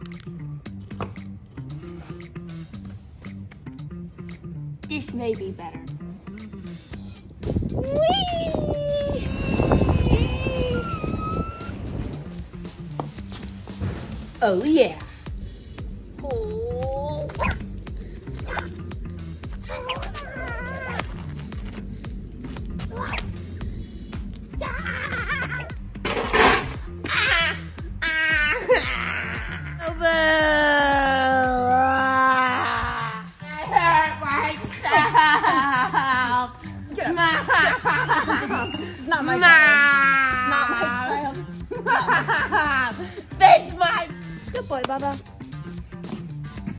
This may be better. Whee! Oh yeah. Oh. This is not my child. It's not my child. That's my. Good boy, Bubba.